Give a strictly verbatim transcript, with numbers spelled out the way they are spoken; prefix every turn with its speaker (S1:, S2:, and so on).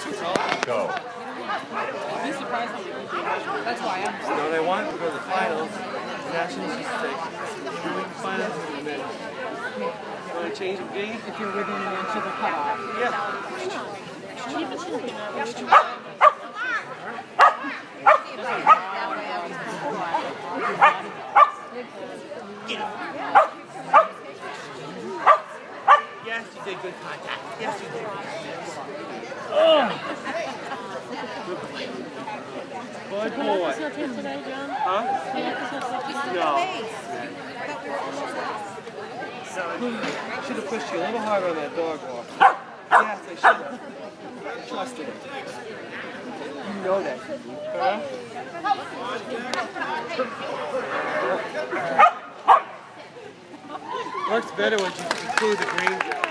S1: Go.
S2: That's why I'm.
S3: No, they want to go to the finals. Nationals is like finals and then. Want to change the game?
S2: If you're within an inch of the cutoff.
S3: Yeah. Yes, you did good contact. Yes, you did. Oh. Good boy.
S4: Today, John?
S3: Huh? No. Should have pushed you a little harder on that dog walk. Yes, I should have. Trusted it. You know that. Huh? Works better when you include the green.